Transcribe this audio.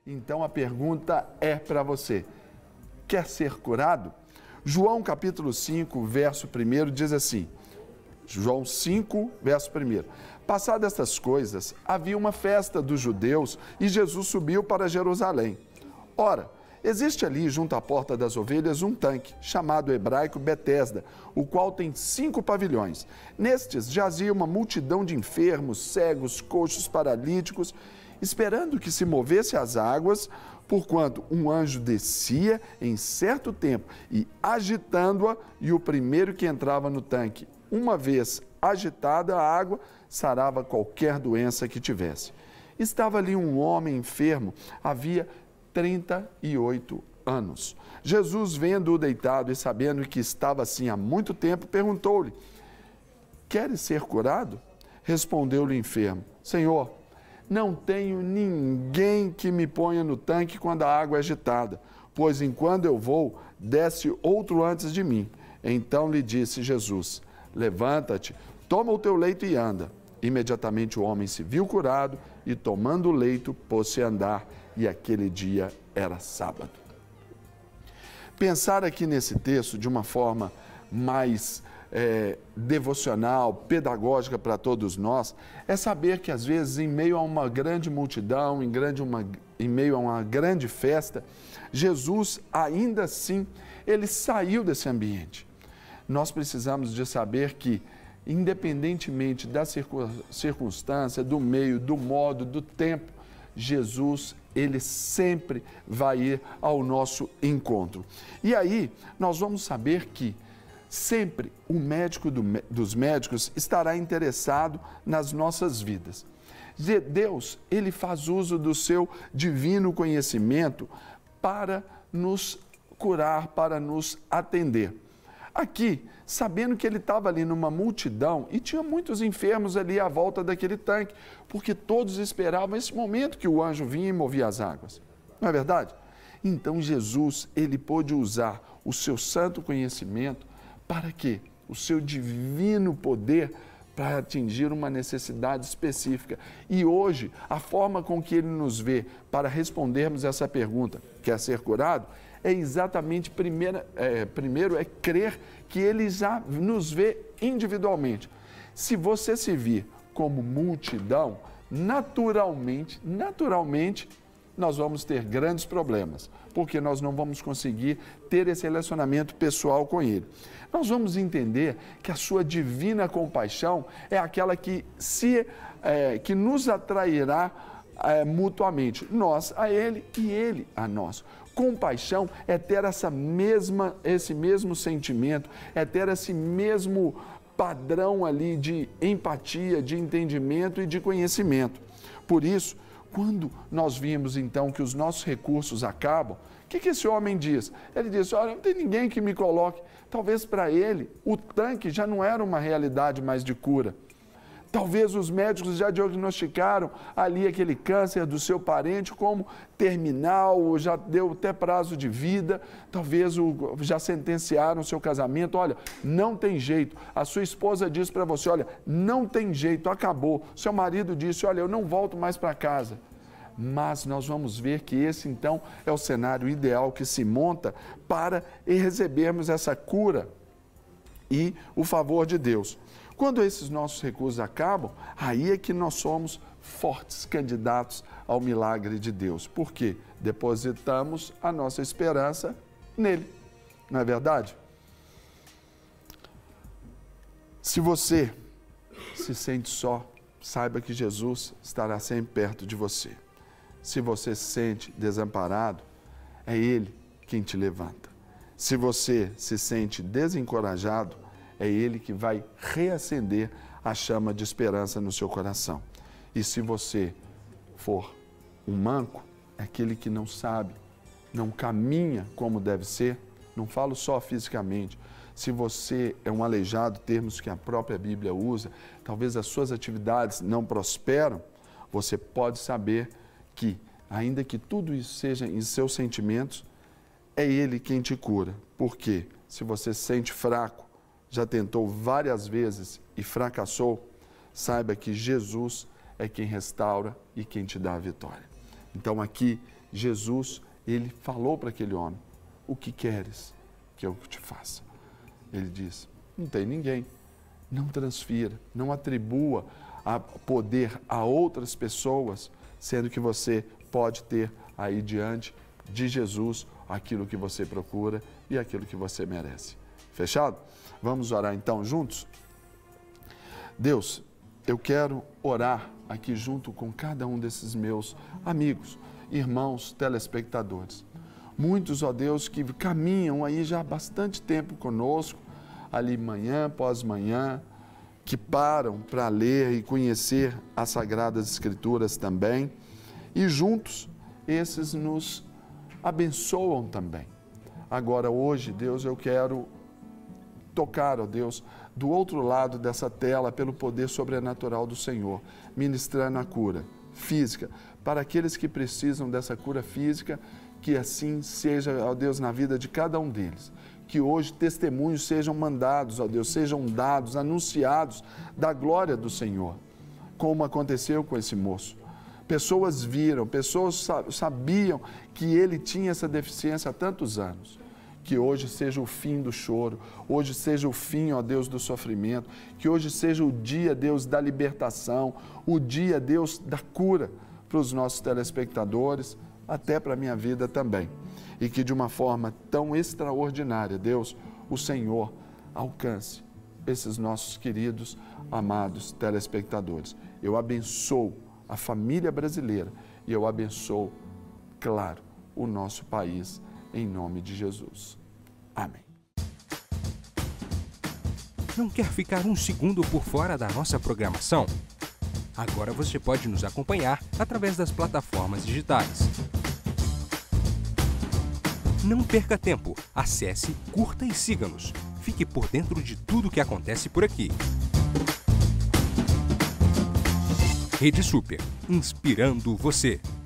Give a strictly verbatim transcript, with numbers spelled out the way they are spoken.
Então a pergunta é para você: quer ser curado? João capítulo cinco, verso primeiro diz assim, João cinco, verso primeiro. Passadas estas coisas, havia uma festa dos judeus e Jesus subiu para Jerusalém. Ora, existe ali, junto à porta das ovelhas, um tanque, chamado hebraico Betesda, o qual tem cinco pavilhões. Nestes jazia uma multidão de enfermos, cegos, coxos, paralíticos, esperando que se movesse as águas, porquanto um anjo descia em certo tempo e agitando-a, e o primeiro que entrava no tanque, uma vez agitada a água, sarava qualquer doença que tivesse. Estava ali um homem enfermo, havia trinta e oito anos. Jesus, vendo-o deitado e sabendo que estava assim há muito tempo, perguntou-lhe: queres ser curado? Respondeu-lhe o enfermo: Senhor, não tenho ninguém que me ponha no tanque quando a água é agitada, pois enquanto eu vou, desce outro antes de mim. Então lhe disse Jesus: levanta-te, toma o teu leito e anda. Imediatamente o homem se viu curado e, tomando o leito, pôs-se a andar, e aquele dia era sábado. Pensar aqui nesse texto de uma forma mais é, devocional, pedagógica para todos nós, é saber que às vezes em meio a uma grande multidão, em, grande uma, em meio a uma grande festa, Jesus ainda assim, ele saiu desse ambiente. Nós precisamos de saber que, independentemente da circunstância, do meio, do modo, do tempo, Jesus, ele sempre vai ir ao nosso encontro. E aí, nós vamos saber que sempre o médico do, dos médicos estará interessado nas nossas vidas. Deus, ele faz uso do seu divino conhecimento para nos curar, para nos atender. Aqui, sabendo que ele estava ali numa multidão e tinha muitos enfermos ali à volta daquele tanque, porque todos esperavam esse momento que o anjo vinha e movia as águas. Não é verdade? Então Jesus, ele pôde usar o seu santo conhecimento para quê? O seu divino poder para atingir uma necessidade específica. E hoje, a forma com que ele nos vê para respondermos essa pergunta, quer ser curado? É exatamente, primeira, é, primeiro, é crer que ele já nos vê individualmente. Se você se vir como multidão, naturalmente, naturalmente, nós vamos ter grandes problemas, porque nós não vamos conseguir ter esse relacionamento pessoal com ele. Nós vamos entender que a sua divina compaixão é aquela que, se, é, que nos atrairá é, mutuamente, nós a ele e ele a nós. Compaixão é ter essa mesma, esse mesmo sentimento, é ter esse mesmo padrão ali de empatia, de entendimento e de conhecimento. Por isso, quando nós vimos então que os nossos recursos acabam, o que, que esse homem diz? Ele diz: olha, não tem ninguém que me coloque. Talvez para ele o tanque já não era uma realidade mais de cura. Talvez os médicos já diagnosticaram ali aquele câncer do seu parente como terminal, já deu até prazo de vida, talvez o, já sentenciaram o seu casamento. Olha, não tem jeito. A sua esposa diz para você: olha, não tem jeito, acabou. Seu marido disse: olha, eu não volto mais para casa. Mas nós vamos ver que esse, então, é o cenário ideal que se monta para recebermos essa cura e o favor de Deus. Quando esses nossos recursos acabam, aí é que nós somos fortes candidatos ao milagre de Deus. Por quê? Depositamos a nossa esperança nele. Não é verdade? Se você se sente só, saiba que Jesus estará sempre perto de você. Se você se sente desamparado, é Ele quem te levanta. Se você se sente desencorajado, é Ele que vai reacender a chama de esperança no seu coração. E se você for um manco, é aquele que não sabe, não caminha como deve ser, não falo só fisicamente. Se você é um aleijado, termos que a própria Bíblia usa, talvez as suas atividades não prosperam, você pode saber que, ainda que tudo isso seja em seus sentimentos, é Ele quem te cura. Por quê? Se você se sente fraco, já tentou várias vezes e fracassou, saiba que Jesus é quem restaura e quem te dá a vitória. Então aqui Jesus, ele falou para aquele homem, o que queres que eu te faça? Ele diz, não tem ninguém. Não transfira, não atribua a poder a outras pessoas, sendo que você pode ter aí diante de Jesus aquilo que você procura e aquilo que você merece. Fechado? Vamos orar então juntos? Deus, eu quero orar aqui junto com cada um desses meus amigos, irmãos, telespectadores. Muitos, ó Deus, que caminham aí já há bastante tempo conosco, ali manhã após manhã, que param para ler e conhecer as Sagradas Escrituras também, e juntos esses nos abençoam também. Agora, hoje, Deus, eu quero tocar, ó Deus, do outro lado dessa tela, pelo poder sobrenatural do Senhor, ministrando a cura física, para aqueles que precisam dessa cura física, que assim seja, ó Deus, na vida de cada um deles. Que hoje testemunhos sejam mandados, ó Deus, sejam dados, anunciados da glória do Senhor, como aconteceu com esse moço. Pessoas viram, pessoas sabiam que ele tinha essa deficiência há tantos anos. Que hoje seja o fim do choro, hoje seja o fim, ó Deus, do sofrimento, que hoje seja o dia, Deus, da libertação, o dia, Deus, da cura para os nossos telespectadores, até para a minha vida também. E que de uma forma tão extraordinária, Deus, o Senhor alcance esses nossos queridos, amados telespectadores. Eu abençoo a família brasileira e eu abençoo, claro, o nosso país, em nome de Jesus. Amém. Não quer ficar um segundo por fora da nossa programação? Agora você pode nos acompanhar através das plataformas digitais. Não perca tempo, acesse, curta e siga-nos. Fique por dentro de tudo o que acontece por aqui. Rede Super, inspirando você.